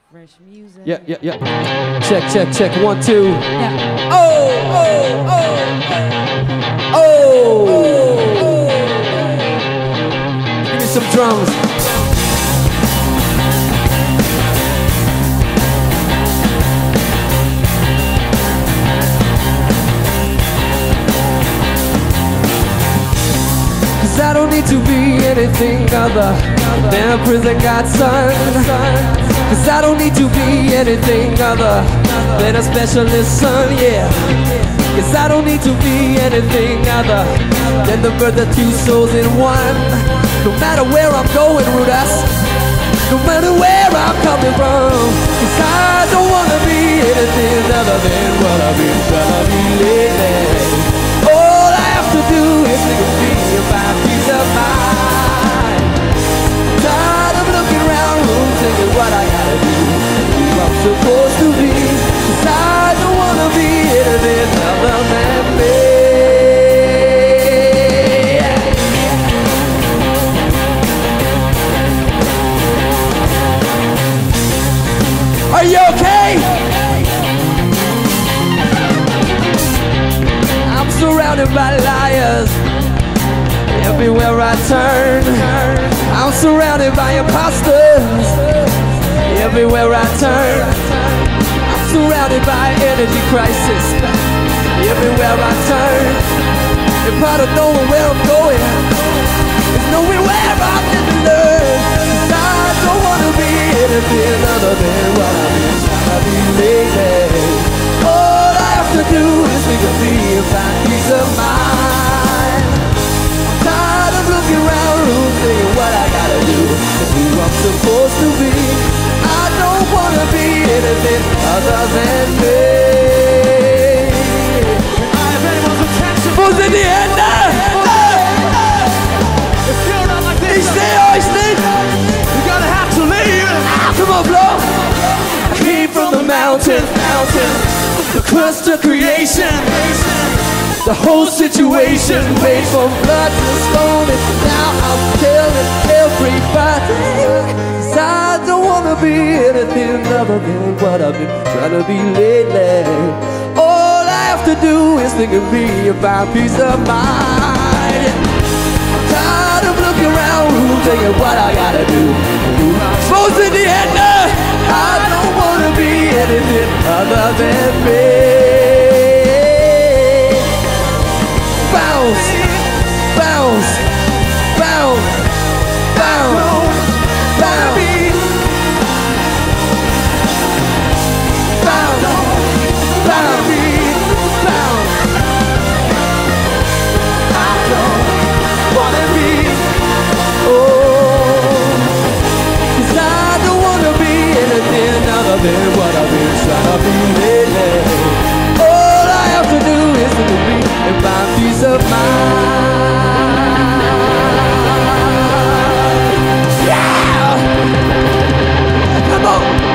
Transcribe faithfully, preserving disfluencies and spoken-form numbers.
Fresh music. Yeah, yeah, yeah. Check, check, check. One, two. Yeah. Oh, oh, oh, oh, oh, oh. Give me some drums. Cause I don't need to be anything other than a prison godson. Cause I don't need to be anything other than a specialist son, yeah. Cause I don't need to be anything other than the birth of two souls in one. No matter where I'm going, Rudas, no matter where I'm coming from. Cause I don't wanna be anything other than what I've been trying to be lately. All I have to do is think of me about peace of mind. Tired of looking around room thinking what I gotta do, who I'm supposed to be. Cause I don't wanna be anything other than me. Are you okay? I'm surrounded by liars everywhere I turn. I'm surrounded by imposters everywhere I turn. I'm surrounded by energy crisis everywhere I turn. And part of knowing where I'm going is knowing where I'm going to learn. Cause I don't want to be anything other than what I've been trying to be lately. All I have to do is think of me and find peace of mind. Tired of looking around room thinking what I gotta do and who I'm supposed to be. I don't wanna be anything other than me. I have anyone's attention. Who's in the end now? If you're not like Ich this, stehe euch nicht! you're gonna have to leave. Ah, come on, Flo! I came from the mountain, mountain, the crust of creation. The whole situation made from blood to stone, and now I'm killing everybody. Cause I don't wanna be anything other than what I've been trying to be lately. All I have to do is think of me about peace of mind. I'm tired of looking around, who's thinking what I gotta do. Supposed in the end, I don't wanna be anything other than me. Bounce, bounce, bounce, bounce, bounce, bounce, bounce, bounce. I don't wanna be, oh, cause I don't wanna be anything other than what I've been trying to be lately. All I have to do is to be and find peace of mind. Yeah! Come on!